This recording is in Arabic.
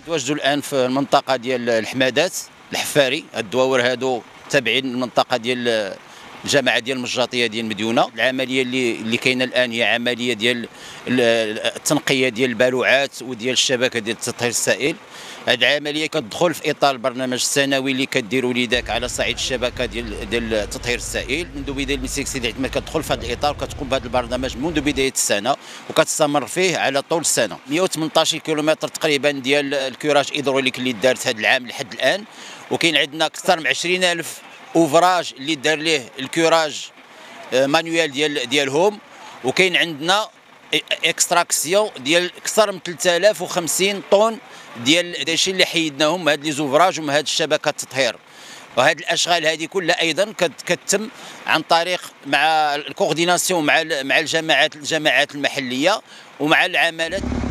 تواجدوا الان في المنطقه ديال الحمادات الحفاري. الدواور هادو تابعين للمنطقه ديال الجماعه ديال المجاطيه ديال مديونه. العمليه اللي كاينه الان هي عمليه ديال التنقيه ديال البالوعات وديال الشبكه ديال التطهير السائل. هذه العمليه كتدخل في اطار البرنامج السنوي اللي كديروا لذاك على صعيد الشبكه ديال التطهير السائل. منذ بدايه المسيك سيدي عثمان كتدخل في هذا الاطار وكتقوم بهذا البرنامج منذ بدايه السنه وكتستمر فيه على طول السنه. 118 كيلومتر تقريبا ديال الكوراج هيدروليك اللي دارت هذا العام لحد الان، وكاين عندنا اكثر من 20,000 اوفراج اللي دار ليه الكوراج مانيوال ديالهم، وكاين عندنا اكستراكسيون ديال اكثر من 3050 طن ديال داكشي اللي حيدناهم من هاد لي زوفراج ومن هاد الشبكه التطهير. وهاد الاشغال هذه كلها ايضا كتتم عن طريق مع الكورديناسيون مع الجماعات المحليه ومع العمالات.